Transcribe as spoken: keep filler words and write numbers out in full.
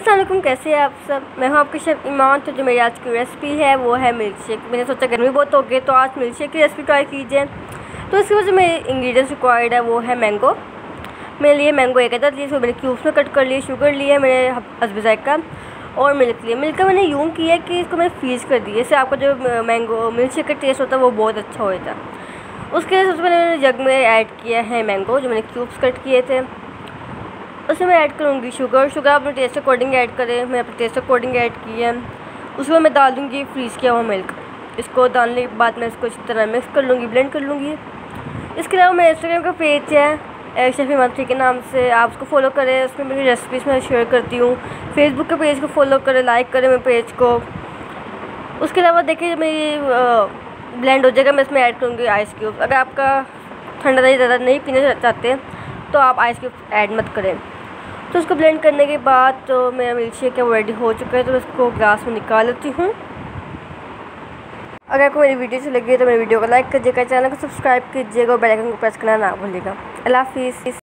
अस्सलाम वालेकुम, कैसे हैं आप सब। मैं हूं आपकी शेफ़ ईमान। तो जो मेरी आज की रेसिपी है वो है मिल्क शेक। मैंने सोचा गर्मी बहुत हो गई तो आज मिल्क शेक की रेसिपी ट्राई कीजिए। तो इसके वजह मेरे इंग्रेडिएंट्स रिक्वायर्ड है वो है मैंगो। मेरे लिए मैंगो एक अदद लिए, इसको मैंने क्यूब्स में कट कर लिए। शुगर लिए मेरे हस्ब जायका और मिल्क लिए। मिल्क का मैंने यूँ किया कि इसको मैंने फ्रीज़ कर दिया, इससे आपका जो मैंगो मिल्क शेक का टेस्ट होता है वो बहुत अच्छा होता है। उसके लिए सबसे पहले मैंने जग में ऐड किया है मैंगो जो मैंने क्यूब्स कट किए थे। उसमें मैं ऐड करूँगी शुगर। शुगर आप अपने टेस्ट अकॉर्डिंग ऐड करें, मैं अपने टेस्ट अकॉर्डिंग ऐड की है। उसमें मैं डाल दूँगी फ्रीज़ किया हुआ मिल्क। इसको डालने के बाद मैं इसको इस तरह मिक्स कर लूँगी, ब्लेंड कर लूँगी। इसके अलावा मेरे इंस्टाग्राम का पेज है शेफ़ ईमान के नाम से, आप उसको फॉलो करें। उसमें मेरी रेसिपीज़ मैं शेयर करती हूँ। फेसबुक के पेज को फॉलो करें, लाइक करें मेरे पेज को। उसके अलावा देखिए मेरी ब्लेंड हो जाएगा, मैं इसमें ऐड करूँगी आइस क्यूब। अगर आपका ठंडा दही ज़्यादा नहीं पीना चाहते तो आप आइस क्यूब ऐड मत करें। तो उसको ब्लेंड करने के बाद तो मेरा मिल्क शेक है वो रेडी हो चुका है। तो मैं इसको ग्लास में निकाल लेती हूँ। अगर आपको मेरी वीडियो अच्छी लगी है तो मेरी वीडियो को लाइक कीजिएगा, चैनल को सब्सक्राइब कीजिएगा और बेल आइकन को प्रेस करना ना भूलिएगा। अल्लाह हाफिज़।